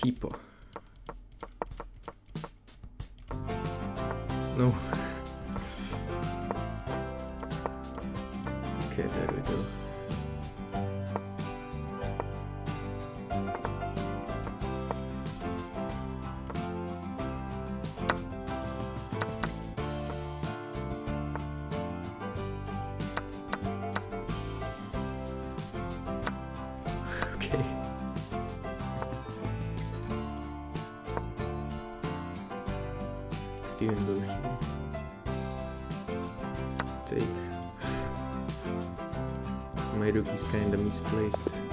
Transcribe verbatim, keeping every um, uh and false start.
people. No. Okay, there we go. Okay. Didn't go here. Take. My rook is kinda misplaced.